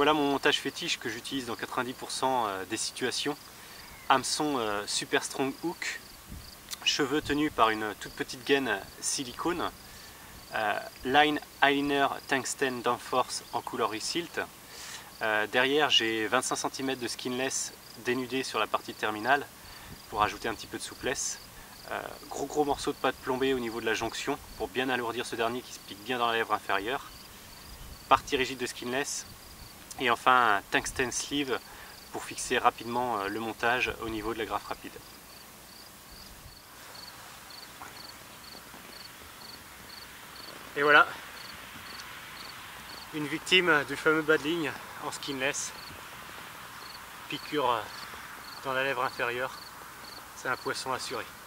voilà mon montage fétiche que j'utilise dans 90% des situations. Hameçon Super Strong Hook, cheveux tenus par une toute petite gaine silicone, line eyeliner tungsten Danforth en couleur Resilt. Derrière j'ai 25 cm de skinless dénudé sur la partie terminale pour ajouter un petit peu de souplesse. Gros morceau de pâte plombée au niveau de la jonction pour bien alourdir ce dernier qui se pique bien dans la lèvre inférieure. Partie rigide de skinless. Et enfin un tungsten sleeve pour fixer rapidement le montage au niveau de la graffe rapide. Et voilà, une victime du fameux bas de ligne en skinless, piqûre dans la lèvre inférieure, c'est un poisson assuré.